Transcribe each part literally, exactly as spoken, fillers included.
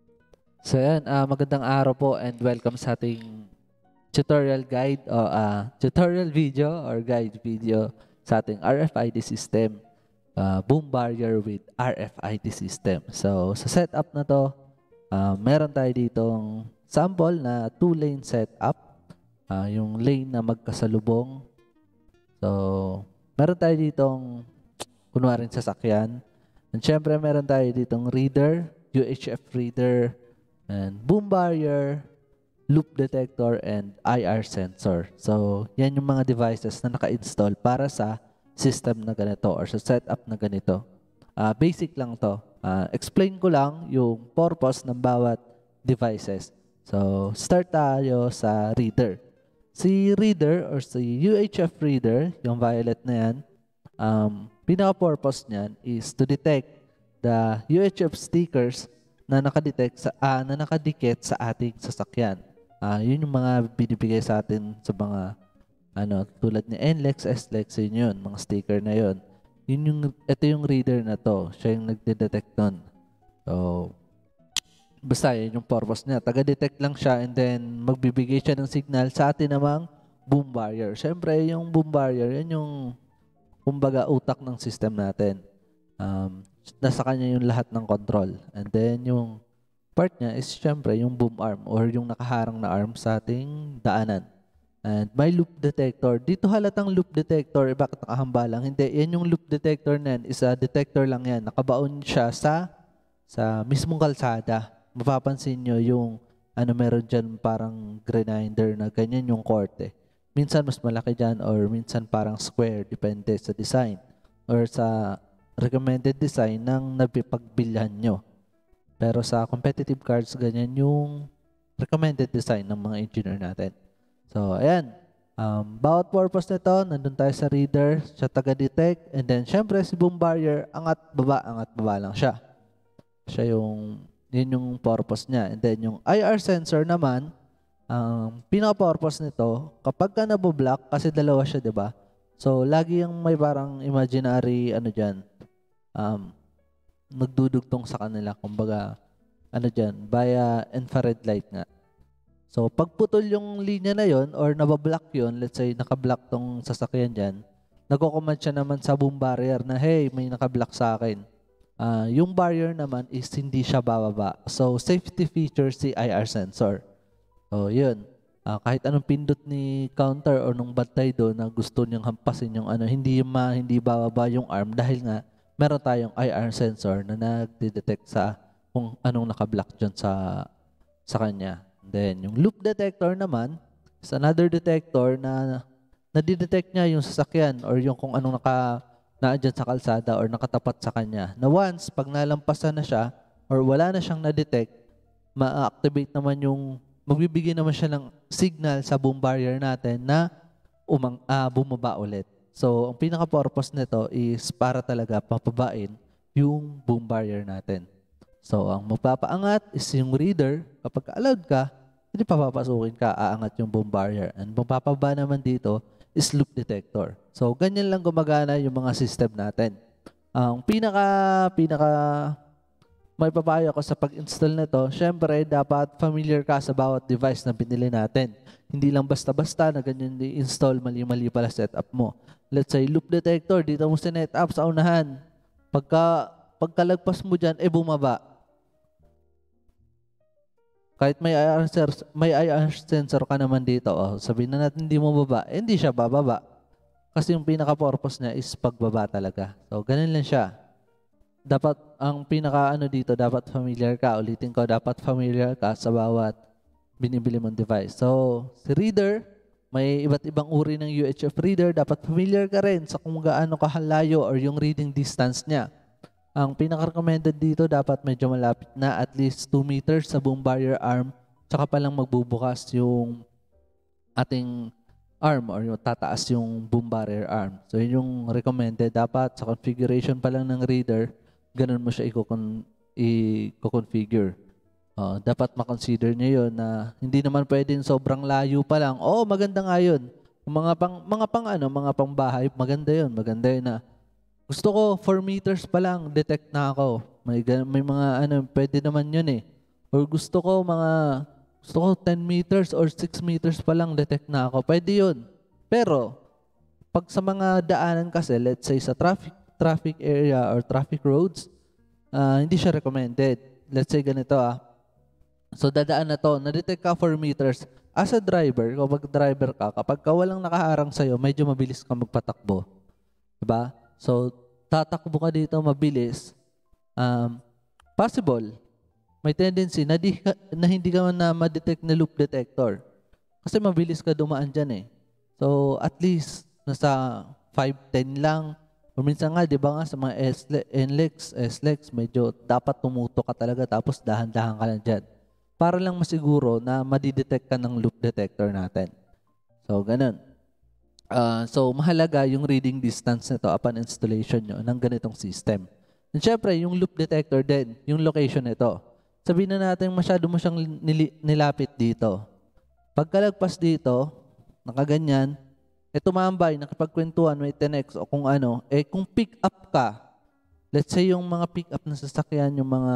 So yan, ah, magandang araw po and welcome sa ating tutorial guide o ah, tutorial video or guide video sa ating R F I D system. ah, boom barrier with R F I D system. So sa setup na to, ah, meron tayo ditong sample na two-lane setup. Ah, yung lane na magkasalubong. So meron tayo ditong kunwaring sasakyan. And syempre meron tayo ditong reader, U H F reader, and boom barrier, loop detector, and I R sensor. So, yan yung mga devices na naka-install para sa system na ganito or sa setup na ganito. Ah, basic lang to. Ah, explain ko lang yung purpose ng bawat devices. So, start tayo sa reader. Si reader or si U H F reader, yung violet na yan, um, pinaka-purpose niyan is to detect the U H F stickers na nakadetect sa ah, na nakadikit sa ating sasakyan. Ah, yun yung mga binibigay sa atin sa mga ano tulad ni N L E X, S L E X, yun yun, mga sticker na yun. Yun yung ito yung reader na to, siya yung nagde-detect nun. So basta yun yung purpose niya. Taga-detect lang siya and then magbibigay siya ng signal sa atin namang boom barrier. Siyempre, yung boom barrier, yan yung kumbaga utak ng system natin. Um, nasa kanya yung lahat ng control. And then yung part niya is syempre yung boom arm or yung nakaharang na arm sa ating daanan. And may loop detector. Dito halatang loop detector, eh, bakit nakahamba lang? Hindi, yan yung loop detector na yan, is a detector lang yan. Nakabaon siya sa sa mismong kalsada. Mapapansin nyo yung ano meron dyan parang grinder na ganyan yung korte. Minsan mas malaki dyan or minsan parang square, depende sa design or sa recommended design ng napipagbilhan nyo. Pero sa competitive cards, ganyan yung recommended design ng mga engineer natin. So, ayan. Um, bawat purpose nito, nandun tayo sa reader, siya taga-detect, and then syempre si boom barrier, angat baba, angat baba lang siya. Siya yung, yun yung purpose niya. And then yung I R sensor naman, ang um, pinaka-purpose nito, kapag ka naboblock, kasi dalawa siya, di ba? So, lagi yung may parang imaginary, ano dyan, um, nagdudugtong sa kanila. Kumbaga, ano dyan, via infrared light nga. So, pag putol yung linya na yon or nabablock yon, let's say, nakablock tong sasakyan dyan, nagko-command siya naman sa boom barrier na, hey, may nakablock sa akin. Uh, yung barrier naman is hindi siya bababa. So, safety feature si I R sensor. So, yun. Uh, kahit anong pindot ni counter or nung bantay doon na gusto niyang hampasin yung ano, hindi ma, hindi bababa yung arm dahil nga meron tayong I R sensor na nagde-detect sa kung anong nakablock dyan sa, sa kanya. Then, yung loop detector naman is another detector na nadidetect niya yung sasakyan or yung kung anong naka naandyan sa kalsada or nakatapat sa kanya. Na once, pag nalampasan na siya or wala na siyang na-detect, ma-activate naman yung magbibigay naman siya ng signal sa boom barrier natin na umang, ah, bumaba ulit. So, ang pinaka-purpose nito is para talaga papabain yung boom barrier natin. So, ang magpapaangat is yung reader. Kapag allowed ka, hindi papapasukin ka, aangat yung boom barrier. And magpapaba naman dito is loop detector. So, ganyan lang gumagana yung mga system natin. Ang pinaka, pinaka may papayo ako sa pag-install nito, syempre dapat familiar ka sa bawat device na binili natin. Hindi lang basta-basta na ganyan i-install, mali-mali pala setup mo. Let's say loop detector, dito mo sinet up sa unahan. Pagka pagkalagpas mo diyan eh bumaba. Kahit may I R sensor, may I R sensor ka naman dito, oh, sabihin na natin hindi mo baba, eh, hindi siya bababa. Kasi yung pinaka-purpose niya is pagbaba talaga. So ganun lang siya. Dapat ang pinaka ano dito, dapat familiar ka. Ulitin ko, dapat familiar ka sa bawat binibili mong device. So, si reader, may iba't ibang uri ng U H F reader. Dapat familiar ka rin sa kung gaano kahalayo or yung reading distance niya. Ang pinaka-recommended dito, dapat medyo malapit na at least two meters sa boom barrier arm. Tsaka palang magbubukas yung ating arm or yung tataas yung boom barrier arm. So, yun yung recommended. Dapat sa configuration pa lang ng reader, ganun mo siya i-configure. Uh, dapat makonsider niyo yun na hindi naman pwedeng sobrang layo pa lang. Oo, maganda nga yun. Mga pang, mga pang ano, mga pang bahay, maganda yun. Maganda yun na gusto ko four meters pa lang, detect na ako. May, may mga ano, pwede naman yun eh. or gusto ko mga, gusto ko ten meters or six meters pa lang detect na ako, pwede yun. Pero, pag sa mga daanan kasi, let's say sa traffic, traffic area or traffic roads, uh, hindi siya recommended. Let's say ganito ah, so dadaan na to, na-detect ka four meters. As a driver, kapag driver ka, kapag ka walang nakaharang sa'yo, medyo mabilis ka magpatakbo. Diba? So, tatakbo ka dito mabilis, um, possible, may tendency na, di ka, na hindi ka na ma-detect na loop detector. Kasi mabilis ka dumaan dyan eh. So, at least, nasa five ten lang. O minsan nga, di ba nga, sa mga N L E X, S L E X, medyo dapat tumuto ka talaga tapos dahan-dahan ka lang dyan. Para lang masiguro na madidetect ka ng loop detector natin. So, ganun. Uh, so, mahalaga yung reading distance nito upon installation nyo ng ganitong system. And syempre, yung loop detector din, yung location nito. Sabihin na natin masyado mo siyang nilapit dito. Pagkalagpas dito, nakaganyan, eh tumambay, nakipagkwentuhan, may ten X o kung ano, eh kung pick up ka, let's say yung mga pick up na sasakyan, yung mga,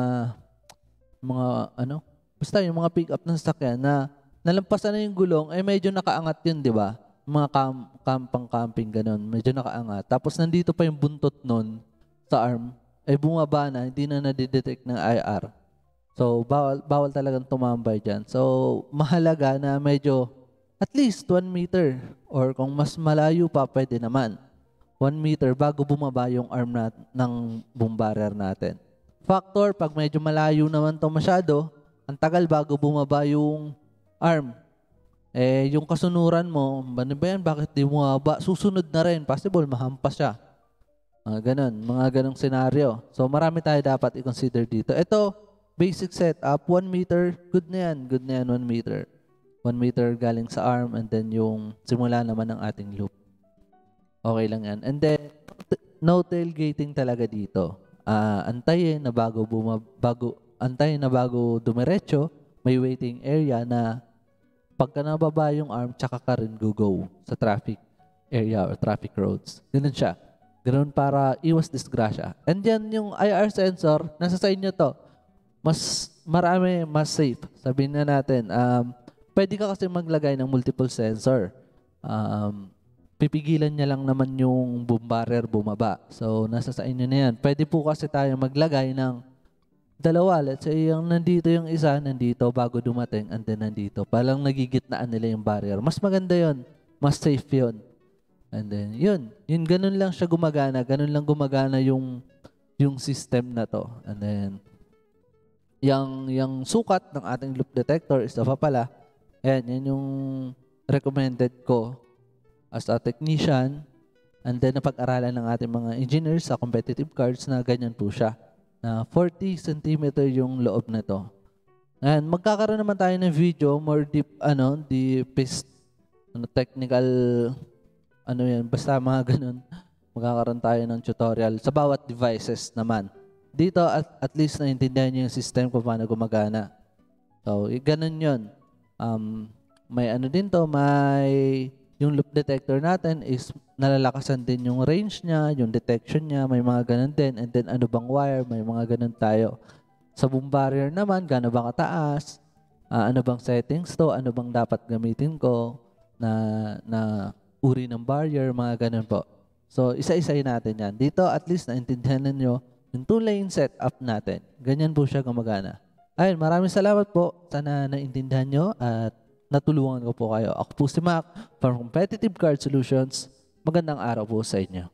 mga ano, basta yung mga pick up na sasakyan na nalampasan na yung gulong, eh medyo nakaangat yun, di ba? Mga camp, campang-camping, ganun, medyo nakaangat. Tapos nandito pa yung buntot nun sa arm, eh bumaba na, hindi na nadidetect ng I R. So, bawal, bawal talagang tumambay dyan. So, mahalaga na medyo at least one meter or kung mas malayo pa, pwede naman. one meter bago bumaba yung arm nat ng boom barrier natin. Factor, pag medyo malayo naman to masyado, ang tagal bago bumaba yung arm. Eh, yung kasunuran mo, ano ba yan? Bakit di bumaba? Susunod na rin. Possible, mahampas siya. Mga ganun, mga ganung senaryo. So, marami tayo dapat i-consider dito. Ito, basic setup, one meter, good na yan. Good na yan, one meter. one meter galing sa arm and then yung simula naman ng ating loop. Okay lang yan. And then, no tailgating talaga dito. Uh, antayin na bago, buma, bago, antayin na bago dumiretso, may waiting area na pagka nababa yung arm, tsaka ka rin go-go sa traffic area or traffic roads. Ganun siya. Ganun para iwas disgrasya. And yan yung I R sensor, nasa sa inyo to. Mas marami, mas safe. Sabihin na natin, um, pwede ka kasi maglagay ng multiple sensor. Um, pipigilan niya lang naman yung boom barrier bumaba. So, nasa sa inyo na yan. Pwede po kasi tayo maglagay ng dalawa. Let's say, yung nandito yung isa, nandito bago dumating, and then nandito. Palang nagigitnaan nila yung barrier. Mas maganda yon, mas safe yon. And then, yun. Yun, ganun lang siya gumagana. Ganun lang gumagana yung, yung system na to. And then, yung, yung sukat ng ating loop detector is pa pala. Ayan, yan yung recommended ko as a technician. And then, napag-aralan ng ating mga engineers sa competitive cards na ganyan po siya. Na forty centimeter yung loob na to. And magkakaroon naman tayo ng video, more deep, ano, deepest, ano, technical, ano yan, basta mga ganun. Magkakaroon tayo ng tutorial sa bawat devices naman. Dito, at, at least naintindihan nyo yung system kung paano gumagana. So, ganun yun. Um, may ano din to, may, yung loop detector natin is nalalakasan din yung range niya, yung detection niya, may mga ganun din. And then ano bang wire, may mga ganun tayo. Sa boom barrier naman, gaano ba kataas, uh, ano bang settings to, ano bang dapat gamitin ko na, na uri ng barrier, mga ganun po. So, isa-isayin natin yan. Dito, at least naintindihan ninyo yung two-lane setup natin. Ganyan po siya gumagana. Ayun, maraming salamat po. Sana naintindihan nyo at natulungan ko po kayo. Ako po si Mac from Competitive Card Solutions. Magandang araw po sa inyo.